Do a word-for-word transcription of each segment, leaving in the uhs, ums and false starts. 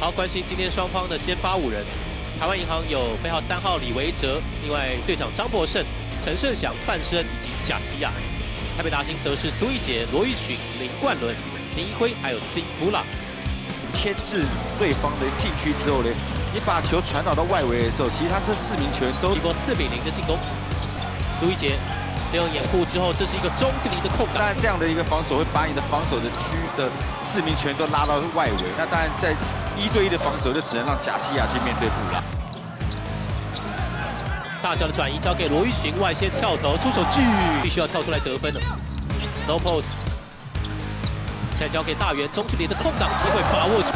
好，关心今天双方的先发五人。台湾银行有背号三号李维哲，另外队长张博胜、陈胜祥、范生以及贾西亚。台北大兴则是苏奕杰、罗玉群、林冠伦、林一辉，还有 C 布拉。 牵制对方的禁区之后呢，你把球传导到外围的时候，其实他这四名球员都经过四比零的进攻。苏奕杰利用掩护之后，这是一个中距离的空档。 当然，这样的一个防守会把你的防守的区的四名球员都拉到外围。那当然，在一对一的防守就只能让贾西亚去面对布拉。 大脚的转移交给罗玉群，外线跳投出手巨，必须要跳出来得分了。No post， 再交给大元，中距离的空档机会把握住。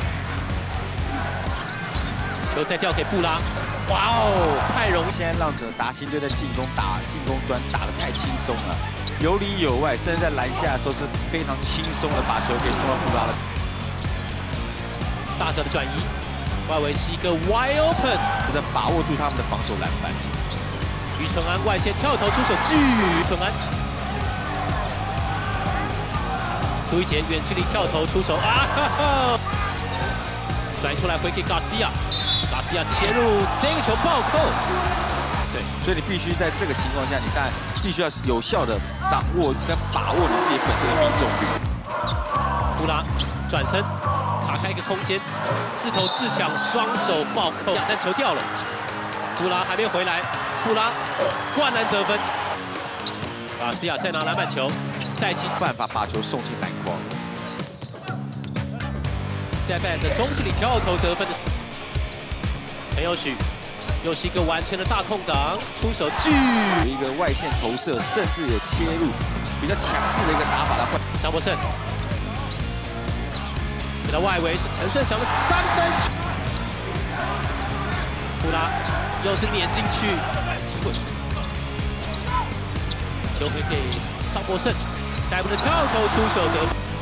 球再掉给布拉，哇哦，太容易！ 现在让整个达兴队在进攻打进攻端打得太轻松了，有里有外，甚至在篮下的时候是非常轻松的把球给送到布拉了。 大脚的转移，外围是一个 wide open， 在把握住他们的防守篮板。 于纯安外线跳投出手巨，于纯安，苏奕杰远距离跳投出手啊哈哈，转移出来回给 Garcia。卡西亚切入，这个球暴扣。 对，所以你必须在这个情况下，你当然必须要有效的掌握跟把握你自己本身的命中率。 布拉转身卡开一个空间，自投自抢，双手暴扣，但球掉了。布拉还没回来，布拉灌篮得分。卡西亚再拿篮板球，再起办法把球送进篮筐。 Step back 的中距离跳投得分的。陈佑许又是一个完全的大空档，出手巨一个外线投射，甚至有切入比较强势的一个打法来换。 张博胜给到外围是陈顺祥的三分球，布拉又是碾进去，机会，球回给张博胜，逮捕的跳投出手得，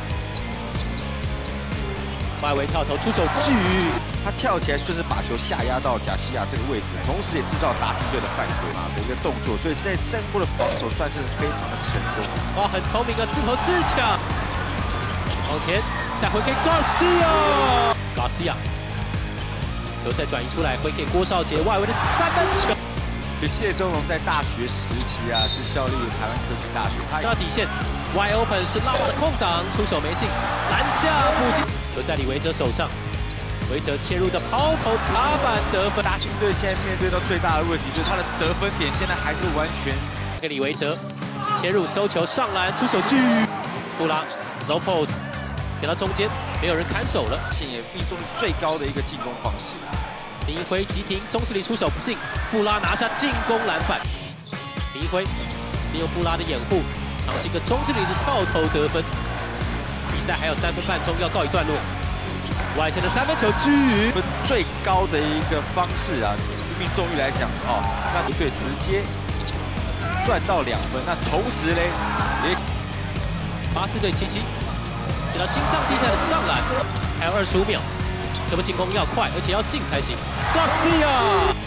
外围跳投出手巨。 他跳起来，顺势把球下压到贾西亚这个位置，同时也制造达兴队的犯规嘛的一个动作，所以在胜波的防守算是非常的成功。 哇，很聪明的自投自抢，往前再回给 Garcia， Garcia， 球再转移出来，回给郭少杰外围的三分球。 对，谢宗荣在大学时期啊，是效力台湾科技大学，他到底线 ，wide open 是拉瓦的空档，出手没进，篮下不进，球在李维哲手上。维哲切入的抛投砸板得分， 达兴队现在面对到最大的问题就是他的得分点现在还是完全。 给李维哲切入收球上篮出手巨，布拉 no post 给到中间，没有人看守了， 现也命中率最高的一个进攻方式。 林一辉急停，中距离出手不进，布拉拿下进攻篮板。林一辉利用布拉的掩护，尝试一个中距离的跳投得分。比赛还有三分半钟要告一段落。外线的三分球巨， 最高的一个方式啊，命中率来讲哦，那不对，直接赚到两分。那同时呢，也八四对七七，接到心脏地带的上篮，还有二十五秒，这波进攻要快，而且要进才行。Garcia，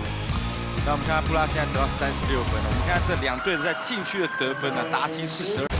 那我们看看布拉现在得到三十六分了。我们看这两队在禁区的得分呢，达兴四十二。